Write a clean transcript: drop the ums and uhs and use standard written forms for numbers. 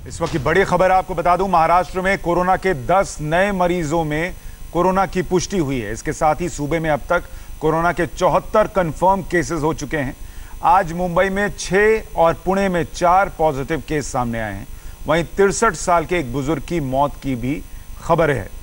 इस वक्त की बड़ी खबर आपको बता दूं, महाराष्ट्र में कोरोना के 10 नए मरीजों में कोरोना की पुष्टि हुई है। इसके साथ ही सूबे में अब तक कोरोना के 74 कंफर्म केसेस हो चुके हैं। आज मुंबई में 6 और पुणे में 4 पॉजिटिव केस सामने आए हैं। वहीं 63 साल के एक बुजुर्ग की मौत की भी खबर है।